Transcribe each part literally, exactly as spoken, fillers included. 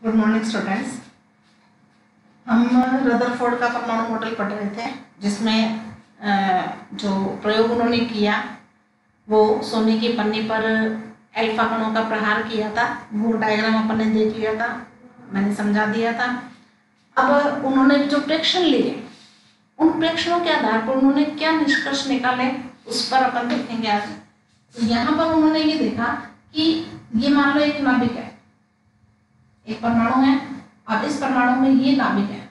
Good morning students. हम Rutherford का परमाणु मॉडल पढ़ रहे थे, जिसमें जो प्रयोग उन्होंने किया वो सोने की पन्नी पर अल्फा कणों का प्रहार किया था। वो डायग्राम अपन ने देख लिया था, मैंने समझा दिया था। अब उन्होंने जो प्रेक्षण लिए, उन प्रेक्षणों के आधार पर उन्होंने क्या निष्कर्ष निकाले उस पर अपन देखेंगे आज। तो यहाँ पर उन्होंने ये देखा कि ये मान लो एक नाभिक है, एक परमाणु है। अब इस परमाणु में ये नाभिक है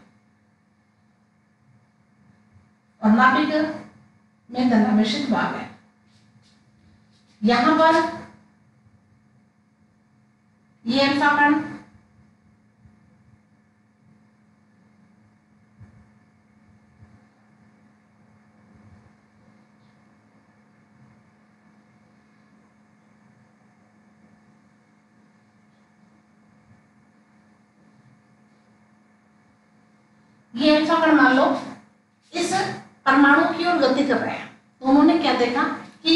और नाभिक में धनावेशित भाग है। यहां पर ये अल्फा कण, ये अल्फा कण मान लो इस परमाणु की ओर गति कर रहे हैं। तो उन्होंने क्या देखा कि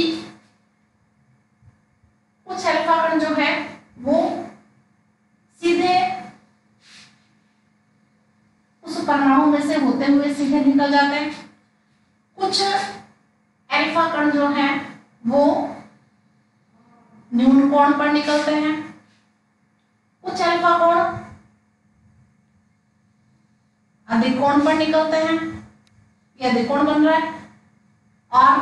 कुछ अल्फा कण जो है वो सीधे उस परमाणु में से होते हुए सीधे निकल जाते हैं। कुछ अल्फा कण जो है वो न्यून कोण पर निकलते हैं। कुछ अल्फा कोण अधिक कोण पर निकलते हैं, ये अधिक कोण बन रहा है। और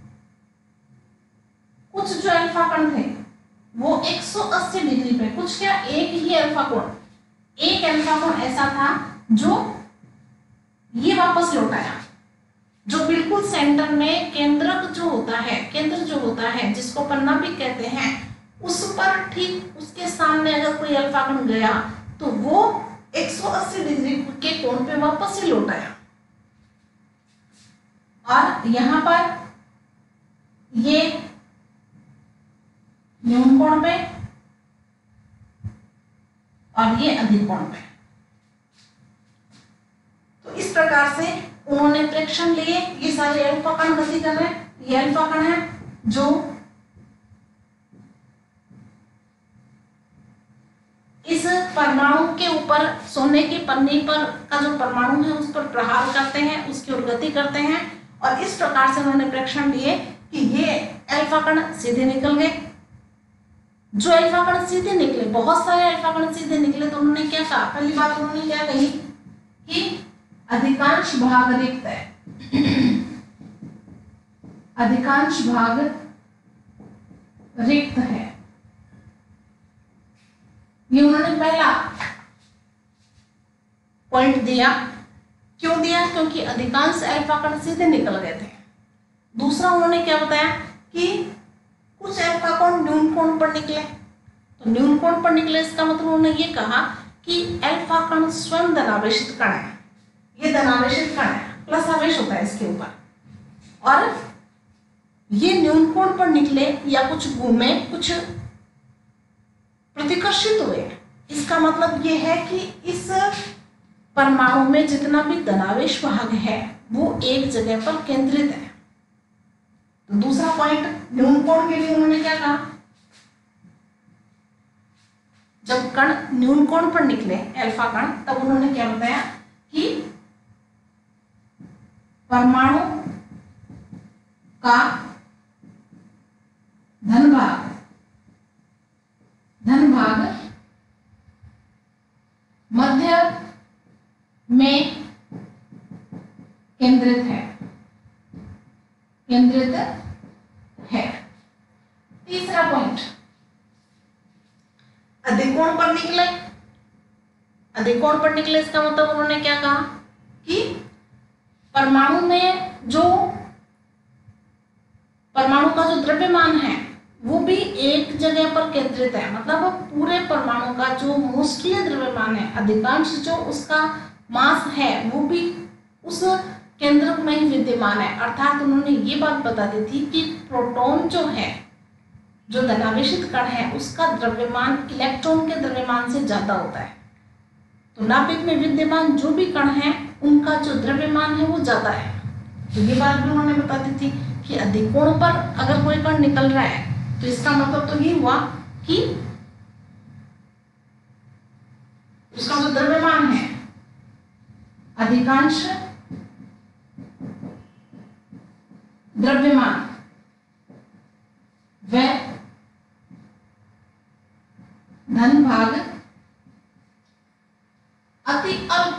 कुछ जो अल्फा कण थे वो एक सौ अस्सी डिग्री पे, कुछ क्या एक ही अल्फा कोण, एक अल्फा कोण ऐसा था जो ये वापस लौटाया, जो बिल्कुल सेंटर में केंद्रक जो होता है, केंद्र जो होता है जिसको पन्ना भी कहते हैं, उस पर ठीक उसके सामने अगर कोई अल्फा कण गया तो वो एक सौ अस्सी डिग्री के कोण पे वापस से लौटाया। और यहां पर ये न्यून कोण पे और ये अधिक कोण पे। तो इस प्रकार से उन्होंने प्रेक्षण लिए। ये सारे अल्फा कण गति कर रहे हैं। ये अल्फा कण है जो इस परमाणु के ऊपर, सोने की पन्नी पर का जो परमाणु है उस पर प्रहार करते हैं, उसकी ओर गति करते हैं। और इस प्रकार से उन्होंने प्रेक्षण लिए कि ये अल्फा कण सीधे निकल गए। जो अल्फा कण सीधे निकले, बहुत सारे अल्फा कण सीधे निकले, तो उन्होंने क्या कहा, पहली बात उन्होंने क्या कही कि अधिकांश भाग रिक्त है, अधिकांश भाग रिक्त है। ये उन्होंने पहला पॉइंट दिया। क्यों दिया? क्योंकि अधिकांश अल्फा कण सीधे निकल गए थे। दूसरा उन्होंने क्या बताया कि कुछ अल्फा कण न्यून कोण पर निकले। तो न्यून कोण पर निकले इसका मतलब उन्होंने ये कहा कि अल्फा कण स्वयं धनावेशित कण है। ये धनावेशित कण है, प्लस आवेश होता है इसके ऊपर। और ये न्यून कोण पर निकले या कुछ घूमे, कुछ प्रतिकर्षित हुए। इसका मतलब ये है कि इस परमाणु में जितना भी धनावेश भाग है वो एक जगह पर केंद्रित है। तो दूसरा पॉइंट, न्यून कोण के लिए उन्होंने क्या कहा, जब कण न्यून कोण पर निकले अल्फा कण, तब उन्होंने क्या बताया कि परमाणु का धन भाग धन भाग मध्य में केंद्रित है, केंद्रित है। तीसरा पॉइंट, अधिक कोण पर निकले। अधिक कोण पर निकले इसका मतलब उन्होंने क्या कहा कि परमाणु में जो परमाणु का जो द्रव्यमान है वो भी एक जगह पर केंद्रित है। मतलब पूरे परमाणु का जो मोस्टली द्रव्यमान है, अधिकांश जो उसका मास है वो भी उस केंद्रक में ही विद्यमान है। अर्थात उन्होंने ये बात बता दी थी कि प्रोटॉन जो है, जो धनावेशित कण है, उसका द्रव्यमान इलेक्ट्रॉन के द्रव्यमान से ज्यादा होता है। तो नाभिक में विद्यमान जो भी कण है उनका जो द्रव्यमान है वो ज्यादा है। तो ये बात भी उन्होंने बता दी थी कि अधिक कोण पर अगर कोई कण निकल रहा है तो इसका मतलब तो ये हुआ कि अधिकांश द्रव्यमान व धन भाग अति अल्प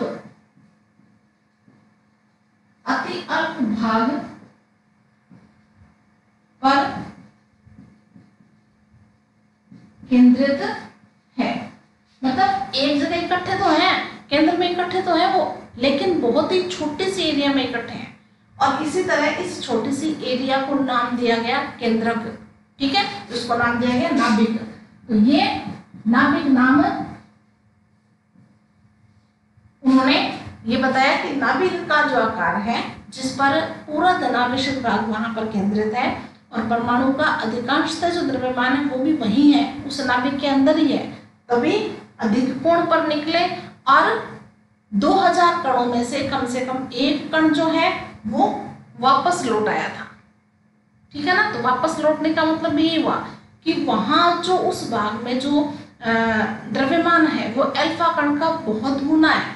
अति अल्प भाग पर केंद्रित है। मतलब एक जगह इकट्ठे तो हैं, केंद्र में इकट्ठे तो हैं वो, लेकिन बहुत ही छोटी सी एरिया में इकट्ठे हैं। और इसी तरह इस छोटी सी एरिया को नाम दिया गया केंद्रक। ठीक है, इसको नाम दिया गया नाभिक। तो ये नाभिक नाम उन्होंने ये बताया कि नाभिक का जो आकार है, जिस पर पूरा धनावेशित भाग वहां पर केंद्रित है और परमाणु का अधिकांशतः जो द्रव्यमान है वो भी वही है, उस नाभिक के अंदर ही है, तभी अधिक कोण पर निकले। और दो हज़ार कणों में से कम से कम एक कण जो है वो वापस लौट आया था। ठीक है ना, तो वापस लौटने का मतलब ये हुआ कि वहां जो उस भाग में जो द्रव्यमान है वो अल्फा कण का बहुत गुना है।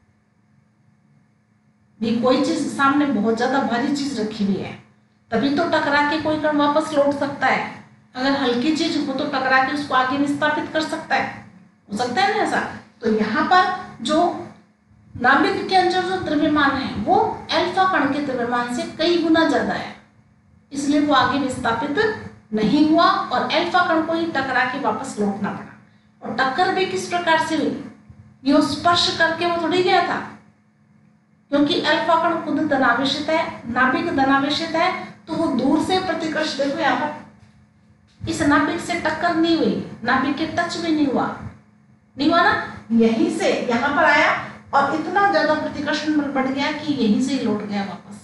भी कोई चीज सामने बहुत ज्यादा भारी चीज रखी हुई है, तभी तो टकरा के कोई कण वापस लौट सकता है। अगर हल्की चीज हो तो टकरा के उसको आगे विस्थापित कर सकता है, हो सकता है ना ऐसा। तो यहाँ पर जो नाभिक के अंदर जो द्रव्यमान है वो अल्फा कण के द्रव्यमान से कई गुना ज्यादा है, इसलिए वो आगे विस्थापित नहीं हुआ और अल्फा कण को ही टकरा के वापस लौटना पड़ा। और टक्कर भी किस प्रकार से हुई, ये स्पर्श करके वो थोड़ी गया था, क्योंकि अल्फा कण खुद धनावेशित है, नाभिक धनावेशित है, तो वो दूर से प्रतिकर्ष, देखो यहाँ पर इस नाभिक से टक्कर नहीं हुई, नाभिक के टच भी नहीं हुआ, नहीं हुआ ना, यहीं से यहाँ पर आया और इतना ज्यादा प्रतिकर्षण बल बढ़ गया कि यहीं से लौट गया वापस।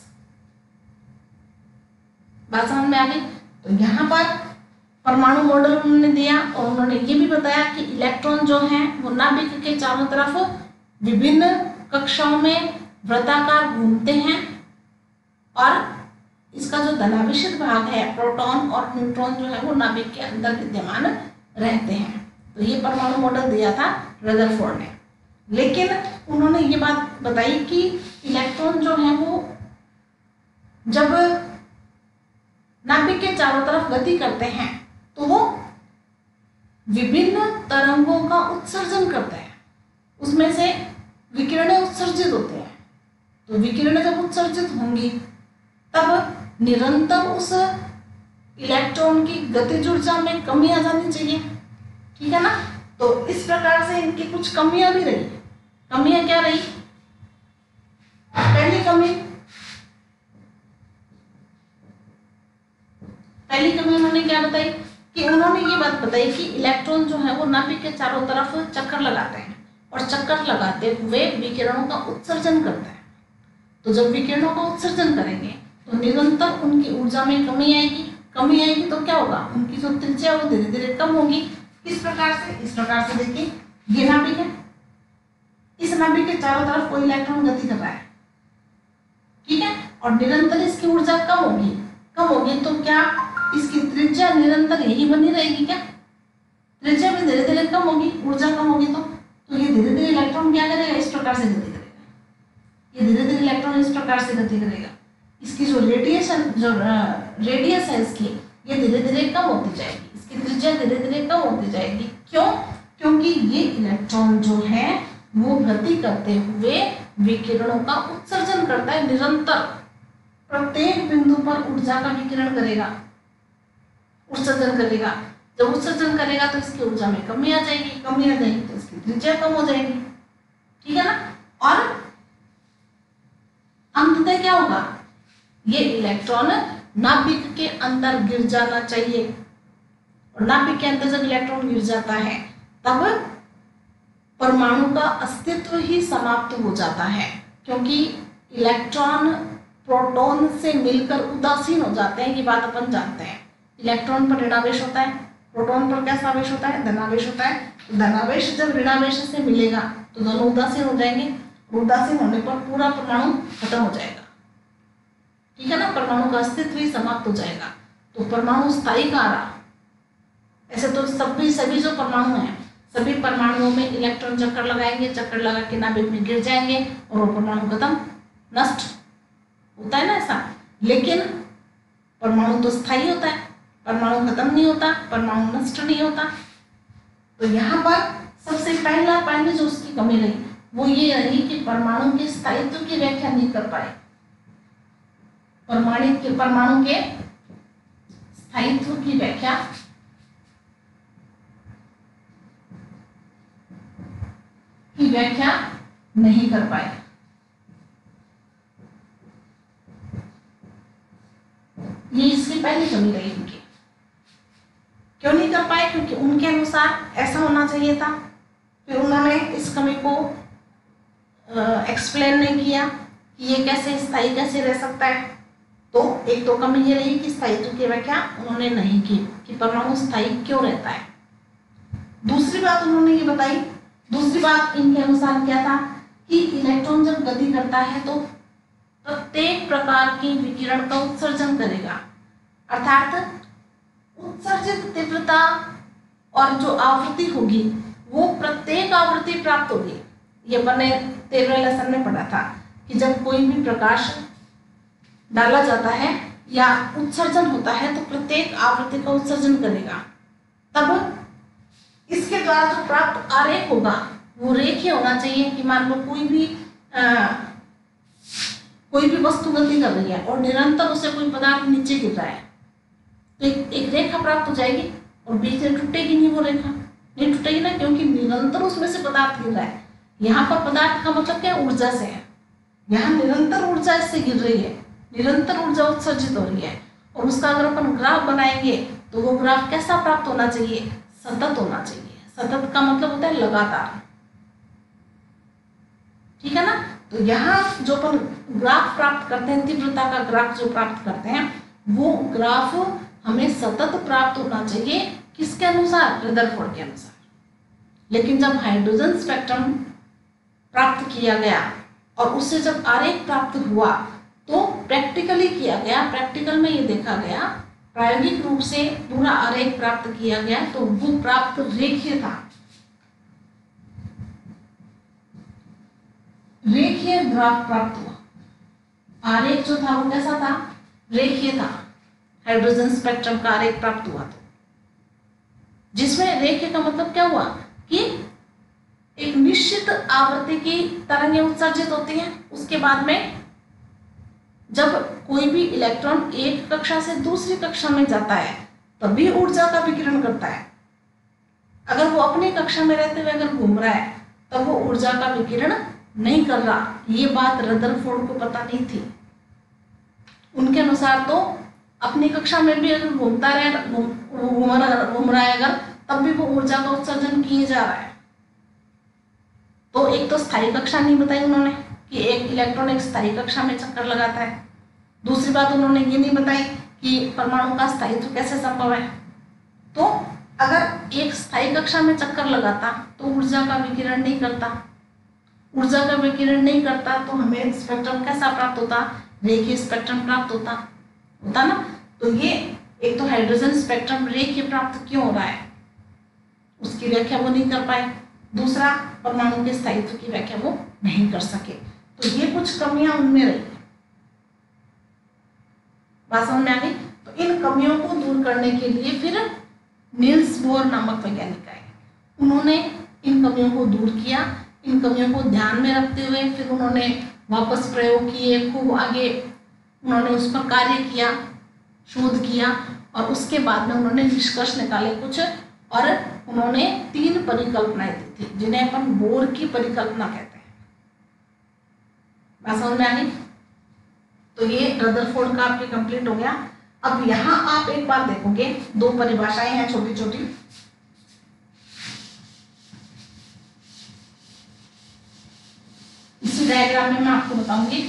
बात समझ में आ गई। तो यहाँ पर परमाणु मॉडल उन्होंने दिया और उन्होंने ये भी बताया कि इलेक्ट्रॉन जो है वो नाभिक के चारों तरफ विभिन्न कक्षाओं में वृत्ताकार घूमते हैं और इसका जो धनावेशित भाग है प्रोटॉन और न्यूट्रॉन जो है वो नाभिक के अंदर विद्यमान रहते हैं। तो ये परमाणु मॉडल दिया था रदरफोर्ड ने। लेकिन उन्होंने ये बात बताई कि इलेक्ट्रॉन जो है वो जब नाभिक के चारों तरफ गति करते हैं तो वो विभिन्न तरंगों का उत्सर्जन करते हैं, उसमें से विकिरणें उत्सर्जित होते हैं। तो विकिरणें जब उत्सर्जित होंगी तब निरंतर उस इलेक्ट्रॉन की गतिज ऊर्जा में कमी आ जानी चाहिए। ठीक है ना, तो इस प्रकार से इनकी कुछ कमियां भी रही। कमियां क्या रही? पहली कमी पहली कमी उन्होंने क्या बताई कि उन्होंने ये बात बताई कि इलेक्ट्रॉन जो है वो नाभिक के चारों तरफ चक्कर लगाते हैं और चक्कर लगाते हुए विकिरणों का उत्सर्जन करते हैं। तो जब विकिरणों का उत्सर्जन करेंगे तो निरंतर उनकी ऊर्जा में कमी आएगी। कमी आएगी तो क्या होगा, उनकी जो त्रिज्या वो धीरे धीरे कम होगी। किस प्रकार से? इस प्रकार से देखिए, ये नाभिक है, इस नाभिक के चारों तरफ कोई इलेक्ट्रॉन गति कर रहा है, ठीक है, और निरंतर इसकी ऊर्जा कम होगी। कम होगी तो क्या इसकी त्रिज्या निरंतर यही बनी रहेगी क्या? त्रिज्या में धीरे धीरे कम होगी, ऊर्जा कम होगी तो तो ये धीरे धीरे इलेक्ट्रॉन क्या करेगा, इस प्रकार से गति करेगा। ये धीरे धीरे इलेक्ट्रॉन इस प्रकार से गति करेगा। इसकी जो रेडिएशन जो रेडियस है इसकी, ये धीरे धीरे कम होती जाएगी, इसकी त्रिज्या धीरे धीरे कम होती जाएगी। क्यों? क्योंकि ये इलेक्ट्रॉन जो है वो गति करते हुए विकिरणों का उत्सर्जन करता है। निरंतर प्रत्येक बिंदु पर ऊर्जा का विकिरण करेगा, उत्सर्जन करेगा। जब उत्सर्जन करेगा तो इसकी ऊर्जा में कमी आ जाएगी, कमी आ जाएगी तो इसकी त्रिज्या कम हो जाएगी, ठीक है ना। और अंततः क्या होगा, ये इलेक्ट्रॉन नाभिक के अंदर गिर जाना चाहिए, और नाभिक के अंदर जब इलेक्ट्रॉन गिर जाता है तब परमाणु का अस्तित्व ही समाप्त हो जाता है, क्योंकि इलेक्ट्रॉन प्रोटॉन से मिलकर उदासीन हो जाते हैं। ये बात अपन जानते हैं। इलेक्ट्रॉन पर ऋणावेश होता है, प्रोटॉन पर कैसा आवेश होता है, धनावेश होता है। धनावेश जब ऋणावेश से मिलेगा तो दोनों उदासीन हो जाएंगे, उदासीन होने पर पूरा परमाणु खत्म हो जाएगा, ठीक है ना। परमाणु का अस्तित्व ही समाप्त हो जाएगा। तो परमाणु स्थायी कहाँ रहा? ऐसे तो सब भी सभी जो परमाणु हैं सभी परमाणुओं में इलेक्ट्रॉन चक्कर लगाएंगे, चक्कर लगा के नाभिक में गिर जाएंगे और वो परमाणु खत्म, नष्ट होता है ना ऐसा। लेकिन परमाणु तो स्थायी होता है, परमाणु खत्म नहीं होता, परमाणु नष्ट नहीं होता। तो यहाँ पर सबसे पहला पहले जो उसकी कमी रही वो ये रही कि परमाणु के स्थायित्व की व्याख्या नहीं कर पाए। परमाणु के परमाणु के स्थायित्व की व्याख्या की व्याख्या नहीं कर पाए। ये इसकी पहली कमी रही उनकी। क्यों नहीं कर पाए? क्योंकि उनके अनुसार ऐसा होना चाहिए था। फिर उन्होंने इस कमी को एक्सप्लेन नहीं किया कि ये कैसे स्थायी कैसे रह सकता है। तो एक तो कमी ये रही कि स्थायित्व की व्याख्या उन्होंने नहीं की कि परमाणु स्थायी क्यों रहता है। दूसरी बात उन्होंने ये बताई, दूसरी बात इनके अनुसार क्या था कि इलेक्ट्रॉन जब गति करता है तो प्रत्येक प्रकार की विकिरण का उत्सर्जन करेगा, अर्थात उत्सर्जित तीव्रता और जो आवृत्ति होगी वो प्रत्येक आवृत्ति प्राप्त होगी। ये अपन ने तेरहवें लेसन में पढ़ा था कि जब कोई भी प्रकाश डाला जाता है या उत्सर्जन होता है तो प्रत्येक आवृत्ति का उत्सर्जन करेगा। तब इसके द्वारा जो प्राप्त आरेख होगा वो रेखीय होना चाहिए कि मान लो कोई भी आ, कोई भी वस्तु गति कर रही है और निरंतर उसे कोई पदार्थ नीचे गिर रहा है तो एक, एक रेखा प्राप्त हो जाएगी और बीच में टूटेगी नहीं, वो रेखा नहीं टूटेगी ना, क्योंकि निरंतर उसमें से पदार्थ गिर रहा है। यहाँ पर पदार्थ का मतलब क्या, ऊर्जा से है। यहाँ निरंतर ऊर्जा इससे गिर रही है, निरंतर ऊर्जा उत्सर्जित हो रही है। और उसका अगर अपन ग्राफ बनाएंगे तो वो ग्राफ कैसा प्राप्त होना चाहिए, सतत होना चाहिए। सतत का मतलब होता है लगातार, ठीक है ना। तो यहाँ जो अपन ग्राफ प्राप्त करते हैं, तीव्रता का ग्राफ जो प्राप्त करते हैं, वो ग्राफ हमें सतत प्राप्त होना चाहिए। किसके अनुसार, रदरफोर्ड के अनुसार। लेकिन जब हाइड्रोजन स्पेक्ट्रम प्राप्त किया गया और उससे जब आरेख प्राप्त हुआ तो प्रैक्टिकली किया गया, प्रैक्टिकल में ये देखा गया, प्रायोगिक रूप से पूरा आरेख प्राप्त किया गया तो वो प्राप्त रेखीय था, रेखीय ग्राफ प्राप्त हुआ। आरेख जो था वो कैसा था, रेखीय था। हाइड्रोजन स्पेक्ट्रम का आरेख प्राप्त हुआ तो जिसमें रेखीय का मतलब क्या हुआ कि एक निश्चित आवृत्ति की तरंगें उत्सर्जित होती हैं। उसके बाद में जब कोई भी इलेक्ट्रॉन एक कक्षा से दूसरी कक्षा में जाता है तभी ऊर्जा का विकिरण करता है। अगर वो अपनी कक्षा में रहते हुए अगर घूम रहा है तब वो ऊर्जा का विकिरण नहीं कर रहा। ये बात रदरफोर्ड को पता नहीं थी। उनके अनुसार तो अपनी कक्षा में भी अगर घूमता रहे घूम रहा है अगर तब भी वो ऊर्जा का उत्सर्जन किए जा रहा है। तो एक तो स्थायी कक्षा नहीं बताई उन्होंने कि एक इलेक्ट्रॉन एक स्थायी कक्षा में चक्कर लगाता है। दूसरी बात उन्होंने ये नहीं बताई कि परमाणु का स्थायित्व कैसे संभव है। तो अगर एक स्थायी कक्षा में चक्कर लगाता तो ऊर्जा का विकिरण नहीं करता, ऊर्जा का विकिरण नहीं करता तो हमें स्पेक्ट्रम कैसा प्राप्त होता, रेखीय स्पेक्ट्रम प्राप्त होता होता ना। तो ये एक तो हाइड्रोजन स्पेक्ट्रम रेखीय प्राप्त क्यों हो रहा है उसकी व्याख्या वो नहीं कर पाए। दूसरा, परमाणु के स्थायित्व की व्याख्या वो नहीं कर सके। तो ये कुछ कमियां उनमें रही। बात समझ में आ गई। तो इन कमियों को दूर करने के लिए फिर नील्स बोर नामक वैज्ञानिक आए। उन्होंने इन कमियों को दूर किया। इन कमियों को ध्यान में रखते हुए फिर उन्होंने वापस प्रयोग किए, खूब आगे उन्होंने उस पर कार्य किया, शोध किया और उसके बाद में उन्होंने निष्कर्ष निकाले कुछ, और उन्होंने तीन परिकल्पनाएं दी थी जिन्हें अपन बोर की परिकल्पना कहते हैं। बात समझ में आ गई। तो ये रदरफोर्ड का आपके कंप्लीट हो गया। अब यहाँ आप एक बार देखोगे दो परिभाषाएं हैं छोटी छोटी। इसी डायग्राम में मैं आपको बताऊंगी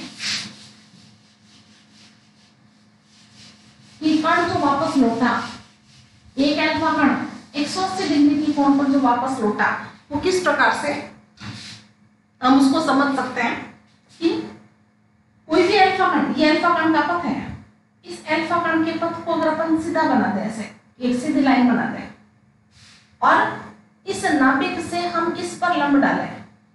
कि कण जो वापस लौटा, एक अल्फा कण एक सौ अस्सी डिग्री की कोण पर जो वापस लौटा वो किस प्रकार से हम उसको समझ सकते हैं कि कोई भी अल्फा कण, ये अल्फा कण का पथ है, इस अल्फा कण के पथ को अगर अपन सीधा बना दें, ऐसे एक सीधी लाइन बना दें और इस नाभिक से हम इस पर लंब डालें,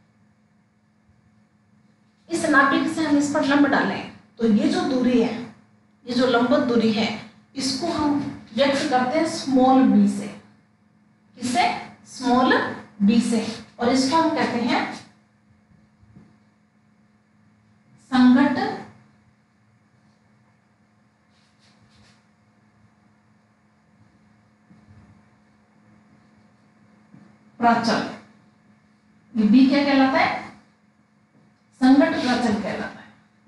इस नाभिक से हम इस पर लंब डालें तो ये जो दूरी है, ये जो लंबवत दूरी है, इसको हम व्यक्त करते हैं स्मॉल बी से। किससे? स्मॉल बी से। और इसको हम कहते हैं संघट प्राचल। ये बी क्या कहलाता है? संघट प्राचल कहलाता है।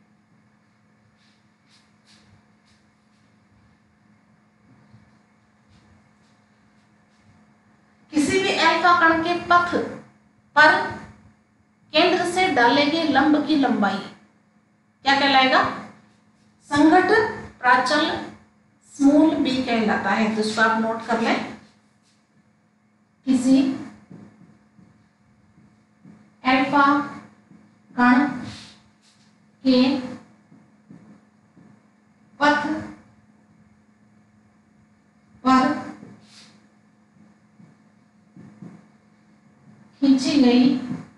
किसी भी अल्फा कण के पथ पर केंद्र से डाले गए लंब की लंबाई क्या कहलाएगा? संघट प्राचल स्मॉल बी कहलाता है। तो इसको आप नोट कर लें। किसी अल्फा कण के पथ पर खींची गई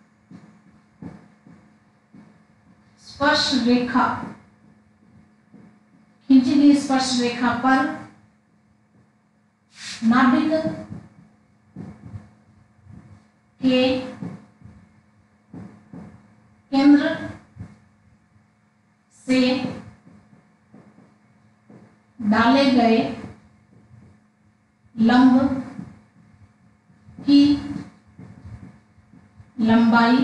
स्पर्श रेखा, खींची गई स्पर्श रेखा पर नाभिक के केंद्र से डाले गए लंब की लंबाई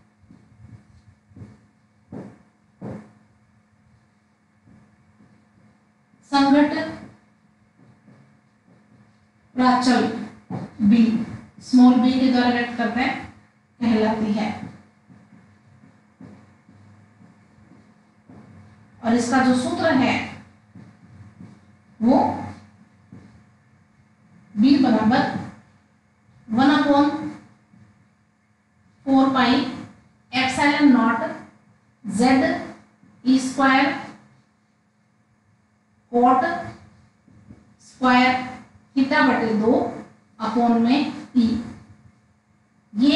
संघट प्राचल बी, स्मॉल बी के द्वारा व्यक्त करते हैं, कहलाती है। और इसका जो सूत्र है वो बी बराबर one upon four pi epsilon naught Z E square cot square theta बटे दो अपॉन में ई। ये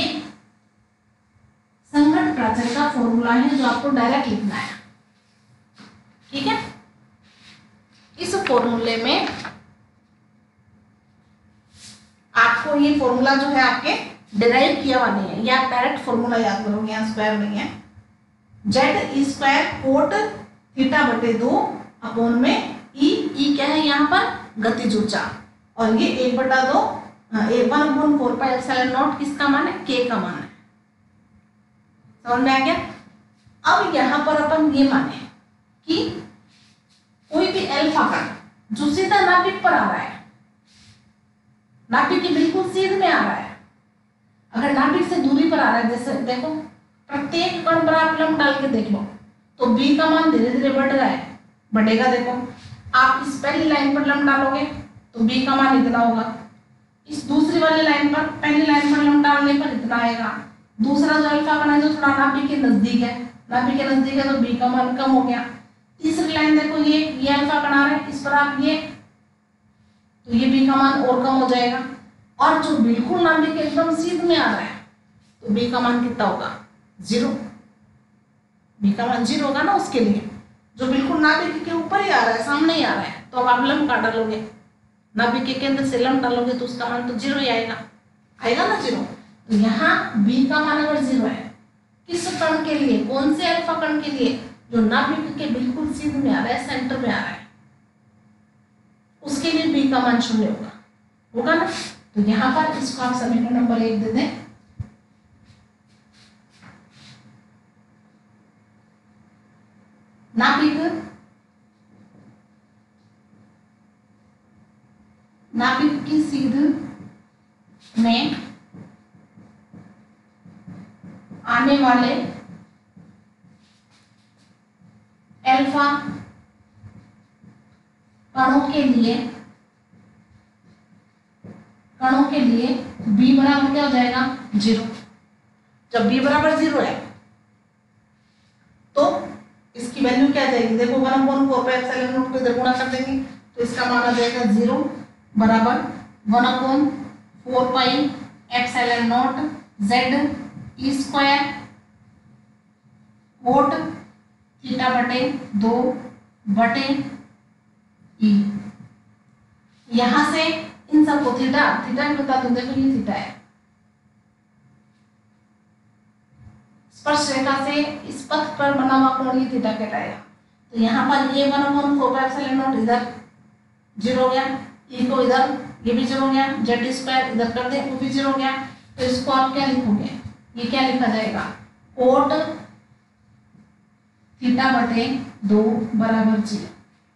संघट प्राचल का फॉर्मूला है जो आपको डायरेक्ट लिखना है। ठीक है, इस फॉर्मूले में आपको ये फॉर्मूला जो है आपके डिराइव किया हुआ नहीं है, ये आप डायरेक्ट फॉर्मूला याद करोगे, यहाँ स्क्वायर नहीं है। Z E square cot theta बटे दो अपॉन में ई, ई क्या है यहाँ पर? गतिज ऊर्जा। और ये एक बटा दो A one upon four pi epsilon naught किसका मान है? के का मान है। समझ में आ गया? अब यहाँ पर अपन ये माने कि कोई भी अल्फा कण जो सीधा नाभिक पर आ रहा है, नाभिक के बिल्कुल सीध में आ रहा है, अगर नाभिक से दूरी पर आ रहा है, जैसे देखो प्रत्येक कण पर आप लंब डाल के देख लो तो बी का मान धीरे धीरे बढ़ रहा है, बढ़ेगा। देखो आप इस पहली लाइन पर लंब डालोगे तो बी का मान इतना होगा, इस दूसरी वाली लाइन पर पहली लाइन पर लंब डालने पर इतना आएगा। दूसरा जो अल्फा कण है जो थोड़ा नाभिक के नजदीक है, नाभिक के नजदीक है तो बी का मान कम हो गया। तीसरी लाइन देखो, ये ये अल्फा कण आ रहा है, इस पर आप ये तो ये बी का मान और कम हो जाएगा। और जो बिल्कुल नाभिक के एकदम सीध में आ रहा है तो बी का मान कितना होगा? जीरो। बी का मान जीरो होगा ना उसके लिए। जो बिल्कुल नाभिक के ऊपर ही आ रहा है, सामने ही आ रहा है, तो अब आप लंब का डालोगे, नाभिक के केंद्र से लंब डालोगे तो उसका मान तो जीरो ही आएगा, आएगा ना जीरो। तो यहाँ बी का मान अगर जीरो है, किस कण के लिए? कौन से अल्फा कण के लिए? जो नाभिक के बिल्कुल सीध में आ रहा है, सेंटर में आ रहा है, उसके लिए बी का मान शून्य होगा, होगा ना। तो यहाँ पर इसको आप समीकरण नंबर एक दे दें। नाभिक नाभिक की सीध में आने वाले अल्फा कणों के लिए कणों के लिए b बराबर क्या हो जाएगा? जीरो। जब b बराबर जीरो है तो इसकी वैल्यू क्या आ जाएगी? देखो one upon four pi epsilon naught को इधर गुणा कर देंगे तो इसका मान आ जाएगा जीरो बराबर one upon four pi epsilon naught Z E square cot theta बटे दो बटे ई। यहां से इन सबको थीटा थीटा भी बता दूं, देखो ये थीटा है, स्पर्श रेखा से इस पथ पर बना हुआ कोण ये थीटा कहलाएगा। तो यहाँ पर ये one over four by epsilon naught इधर जीरो हो गया, ई को इधर ये भी जीरो हो गया, जेड स्क्वायर इधर कर दे वो भी जीरो हो गया। तो इसको आप क्या लिखोगे, ये क्या लिखा जाएगा, कोट थीटा बटे दो बराबर जीरो,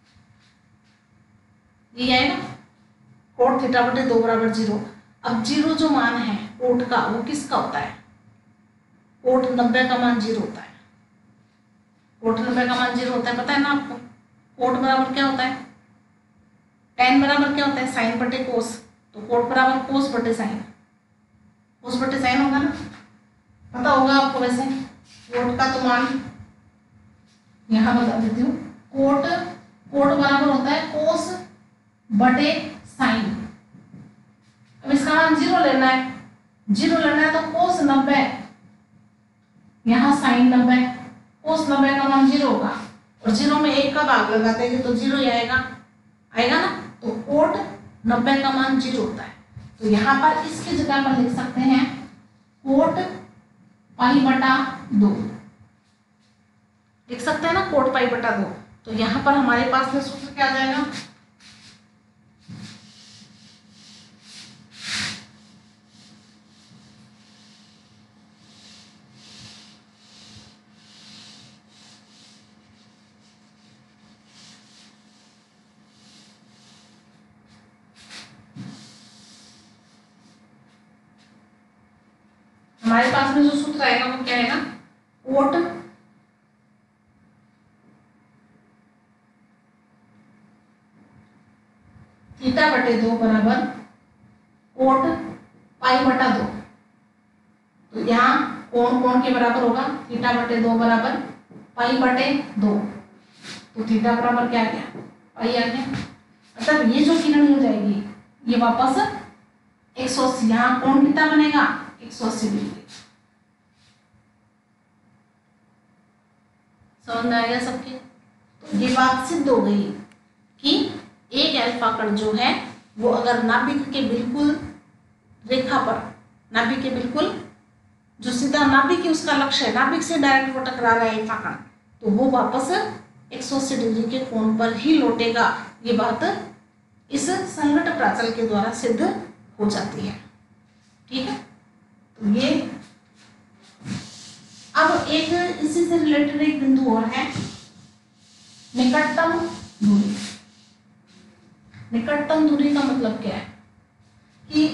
ये आएगा कोट थीटा बटे दो बराबर जीरो। अब जीरो जो मान है कोट का वो किसका होता है, कोट नब्बे का मान जीरो होता है, कोट नब्बे का मान जीरो होता है, पता है ना आपको। कोट बराबर क्या होता है, टेन बराबर क्या होता है, साइन बटे कोस, तो कोट बराबर कोस बटे साइन, कोस बटे साइन होगा ना, पता होगा आपको। वैसे कोट का तो मान यहाँ बता देती हूँ, कोट कोट बराबर होता है कोस बटे साइन। अब इसका मान जीरो लेना है, जीरो लेना है तो कोस नब्बे, यहाँ साइन नब्बे, कोस नब्बे का मान जीरो होगा, और जीरो में एक का भाग लगाते हैं तो जीरो ही आएगा, आएगा ना। तो कोट नब्बे का मान जीरो होता है। तो यहाँ पर इसकी जगह पर लिख सकते हैं कोट पाई बटा दो, लिख सकते हैं ना कोट पाई बटा दो। तो यहाँ पर हमारे पास में सूत्र क्या आ जाएगा, हमारे पास में जो सूत्र आएगा वो क्या है ना, कोट थीटा बटे दो बराबर कोट पाई बटा दो। तो यहाँ कोण कोण के बराबर होगा, थीटा बटे दो बराबर पाई बटे दो, तो थीटा बराबर क्या आ गया, पाई आ गया। मतलब ये जो किरण हो जाएगी ये वापस एक सौ अस्सी, यहाँ कोण कितना बनेगा, एक सौ अस्सी डिग्री। समझ में आ गया सबके। तो ये बात सिद्ध हो गई कि एक अल्फा कण जो है वो अगर नाभिक के बिल्कुल रेखा पर, नाभिक के बिल्कुल जो सीधा नाभिक की उसका लक्ष्य है, नाभिक से डायरेक्ट वो टकरा रहा है अल्फा कण, तो वो वापस एक सौ अस्सी डिग्री के कोण पर ही लौटेगा। ये बात इस संघट्ट प्राचल के द्वारा सिद्ध हो जाती है, ठीक है। तो ये अब एक इसी से रिलेटेड एक बिंदु और है, निकटतम दूरी। निकटतम दूरी का मतलब क्या है कि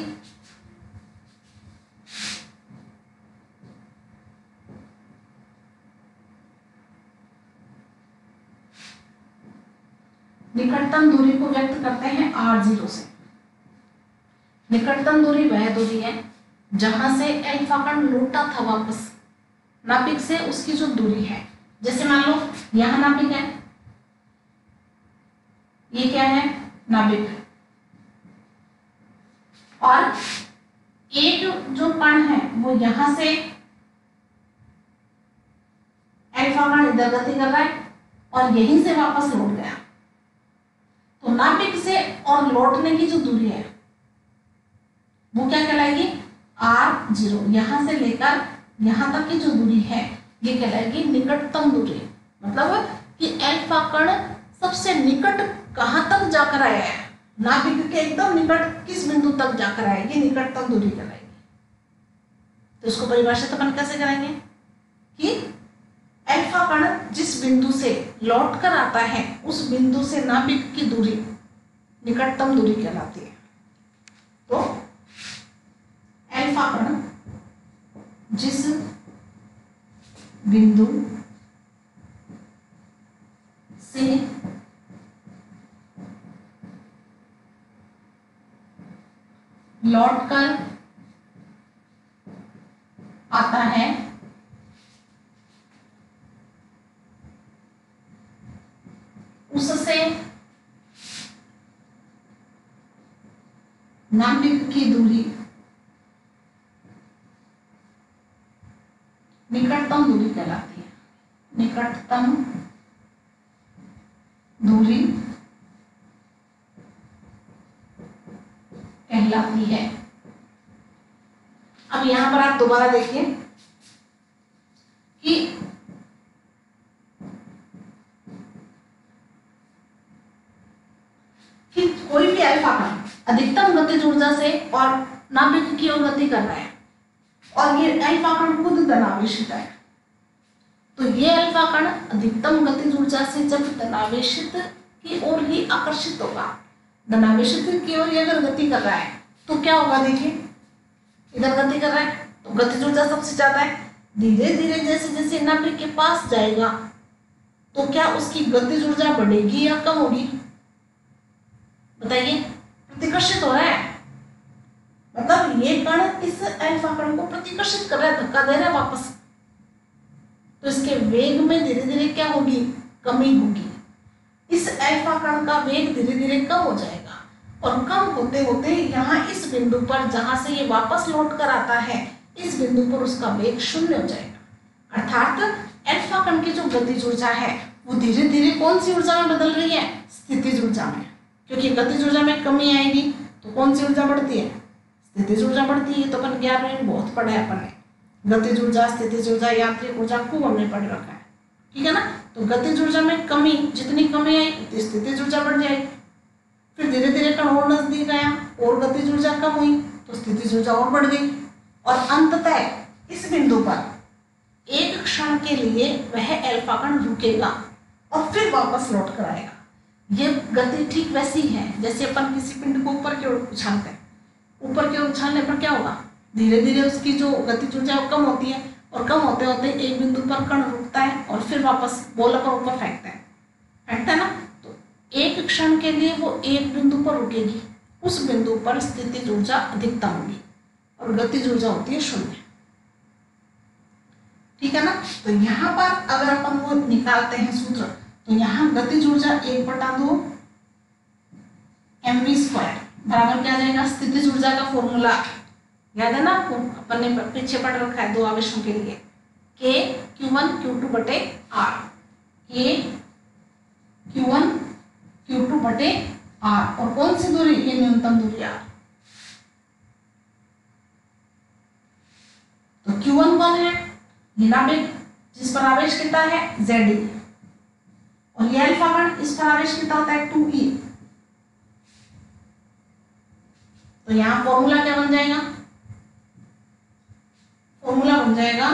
निकटतम दूरी को व्यक्त करते हैं आर जीरो से। निकटतम दूरी वह दूरी है जहां से अल्फा कण लौटा था वापस नाभिक से, उसकी जो दूरी है। जैसे मान लो यहां नाभिक है, ये क्या है नाभिक, और एक जो कण है वो यहां से अल्फा कण इधर गति कर रहा है और यहीं से वापस लौट गया। तो नाभिक से और लौटने की जो दूरी है वो क्या कहलाएगी, आर जीरो। यहां से लेकर यहां तक की जो दूरी है ये कहलाएगी निकटतम दूरी। मतलब कि अल्फा कण सबसे निकट कहां तक जाकर आया है, नाभिक के एकदम निकट किस बिंदु तक जाकर आया, ये निकटतम दूरी कहलाएगी। तो इसको परिभाषित अपन कैसे करेंगे कि अल्फा कण जिस बिंदु से लौट कर आता है उस बिंदु से नाभिक की दूरी निकटतम दूरी कहलाती है। तो अल्फा कण जिस बिंदु से लौटकर आता है उससे नाभिक की दूरी निकटतम दूरी कहलाती है, निकटतम दूरी कहलाती है। अब यहां पर आप दोबारा देखिए कि कि कोई भी अल्फा कण अधिकतम गतिज ऊर्जा से और नाभिक की ओर गति कर रहा है और ये अल्फा कण खुद धनावेशित है, तो ये अल्फा कण अधिकतम गतिज ऊर्जा से जब धनावेशित की ओर ही आकर्षित होगा, धनावेशित की ओर ही अगर गति कर रहा है तो क्या होगा, देखिए इधर गति कर रहा है तो गतिज ऊर्जा सबसे ज्यादा है, धीरे धीरे जैसे जैसे नाभिक के पास जाएगा तो क्या उसकी गतिज ऊर्जा बढ़ेगी या कम होगी, बताइए। प्रतिकर्षित हो रहा है, मतलब ये कण इस अल्फा कण को प्रतिकर्षित कर रहा है, धक्का दे रहा है वापस, तो इसके वेग में धीरे धीरे क्या होगी, कमी होगी। इस अल्फा कण का वेग धीरे धीरे कम हो जाएगा और कम होते होते यहाँ इस बिंदु पर जहां से ये वापस लौट कर आता है, इस बिंदु पर उसका वेग शून्य हो जाएगा। अर्थात अल्फा कण की जो गतिज ऊर्जा है वो धीरे धीरे कौन सी ऊर्जा में बदल रही है, स्थितिज ऊर्जा में, क्योंकि गतिज ऊर्जा में कमी आएगी तो कौन सी ऊर्जा बढ़ती है, स्थितिज ऊर्जा बढ़ती है। तो अपन ग्यारहवीं में बहुत पढ़ा है अपन ने, गतिज ऊर्जा, स्थितिज ऊर्जा, यांत्रिक ऊर्जा खूब हमने पढ़ रखा है, ठीक है ना। तो गतिज ऊर्जा में कमी, जितनी कमी आई उतनी स्थितिज ऊर्जा बढ़ जाएगी, फिर धीरे धीरे कण और नजदीक आया और गतिज ऊर्जा कम हुई तो स्थितिज ऊर्जा और बढ़ गई और अंततः इस बिंदु पर एक क्षण के लिए वह अल्फा कण रुकेगा और फिर वापस लौट कर आएगा। ये गति ठीक वैसी है जैसे अपन किसी पिंड को ऊपर की ओर उछालते हैं, ऊपर की ओर उछालने पर क्या होगा, धीरे धीरे उसकी जो गतिज ऊर्जा है कम होती है और कम होते होते एक बिंदु पर कण रुकता है और फिर वापस बोला पर ऊपर फेंकता है फेंकता है ना। तो एक क्षण के लिए वो एक बिंदु पर रुकेगी, उस बिंदु पर स्थितिज ऊर्जा अधिकतम होगी और गतिज ऊर्जा होती है शून्य, ठीक है ना। तो यहाँ पर अगर अपन वो निकालते हैं सूत्र, तो यहाँ गतिज ऊर्जा एक बटा दो एम वी स्क्वायर बराबर क्या आ जाएगा, स्थितिज ऊर्जा का फॉर्मूला याद है ना आपको, अपन ने पीछे पढ़ रखा है दो आवेशों के लिए, K q one q two बटे r, K q one q two बटे आर, और कौन सी दूरी, ये न्यूनतम दूरी आर। तो क्यू वन कौन है, ये नाभिक जिस पर आवेश कितना है जेड ई, और ये अल्फा कण इस पर आवेश कितना होता है टू ई। तो यहां फॉर्मूला क्या बन जाएगा, फॉर्मूला बन जाएगा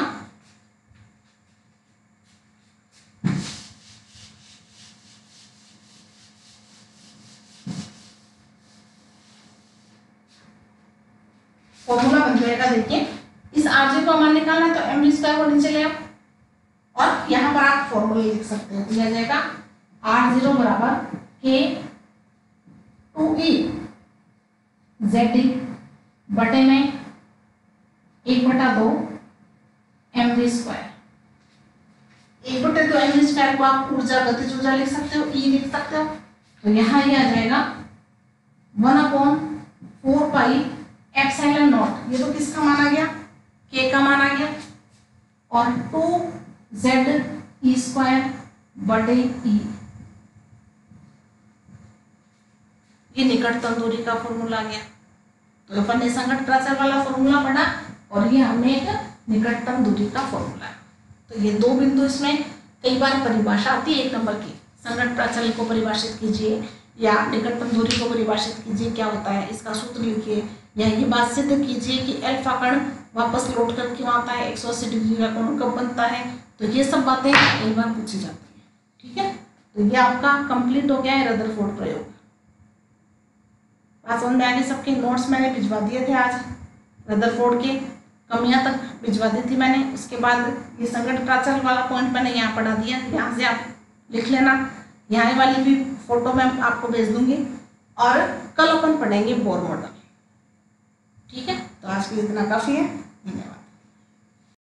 फॉर्मूला बन जाएगा देखिए, इस आरजे को हमारे निकालना है तो एम वी स्क्वायर को नीचे ले आओ और यहाँ पर आप फॉर्मूला लिख सकते हो, तो यह जाएगा आर जीरो बराबर के टू ई जेड डी बटे में एक बटा दो एम वी स्क्वायर, एक बटे दो एम वी स्क्वायर को आप ऊर्जा गतिज ऊर्जा लिख सकते हो, ई लिख सकते हो। तो यहाँ ये आ जाएगा one upon four pi epsilon naught, ये तो किसका माना गया, के का माना गया, और टू जेड ई स्क्वायर बटे ई, ये निकटतम दूरी का फॉर्मूला आ गया। तो अपन ने संगत प्राचल वाला फॉर्मूला पढ़ा और ये हमने एक निकटतम दूरी का फॉर्मूला है। तो ये दो बिंदु, इसमें कई बार परिभाषा आती है एक नंबर की, संगत प्राचल को परिभाषित कीजिए या निकटतम दूरी को परिभाषित कीजिए, क्या होता है इसका सूत्र लिखिए, या ये बात सिद्ध कीजिए कि अल्फा कण वापस लौट कर क्यों आता है, एक सौ अस्सी डिग्री का कोण कब बनता है। तो ये सब बातें कई बार पूछी जाती है, ठीक है। तो ये आपका कंप्लीट हो गया है रदरफोर्ड प्रयोग। बात समझ में आ गई सबके, नोट्स मैंने भिजवा दिए थे आज, रदरफोर्ड के कमियां तक भिजवा दी थी मैंने, उसके बाद ये संगत प्राचल वाला पॉइंट मैंने यहाँ पढ़ा दिया, यहाँ से आप लिख लेना, यहाँ वाली भी फोटो मैं आपको भेज दूंगी, और कल अपन पढ़ेंगे बोर मॉडल, ठीक है। तो आज के लिए इतना काफी है, धन्यवाद।